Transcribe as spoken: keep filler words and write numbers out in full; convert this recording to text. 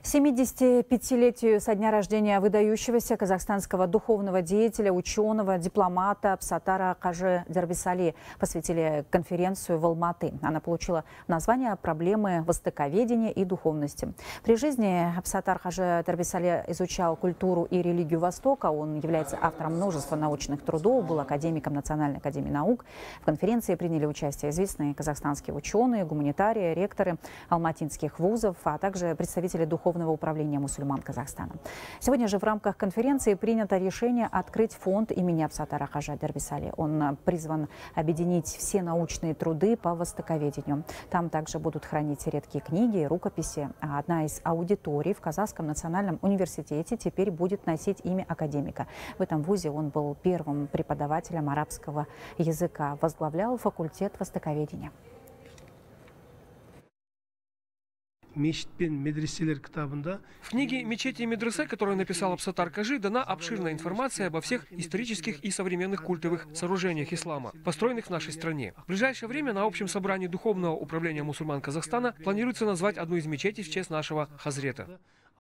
семидесятипятилетию со дня рождения выдающегося казахстанского духовного деятеля, ученого, дипломата Абсатара Кажы Дербисали посвятили конференцию в Алматы. Она получила название «Проблемы востоковедения и духовности». При жизни Абсатар Кажы Дербисали изучал культуру и религию Востока. Он является автором множества научных трудов, был академиком Национальной академии наук. В конференции приняли участие известные казахстанские ученые, гуманитарии, ректоры алматинских вузов, а также представители духовного управления мусульман Казахстана. Сегодня же в рамках конференции принято решение открыть фонд имени Абсатара Кажы Дербисали. Он призван объединить все научные труды по востоковедению. Там также будут хранить редкие книги и рукописи. А одна из аудиторий в Казахском национальном университете теперь будет носить имя академика. В этом вузе он был первым преподавателем арабского языка, возглавлял факультет востоковедения. В книге «Мечети и медресе», которую написал Абсатар Кажы, дана обширная информация обо всех исторических и современных культовых сооружениях ислама, построенных в нашей стране. В ближайшее время на общем собрании Духовного управления мусульман Казахстана планируется назвать одну из мечетей в честь нашего хазрета.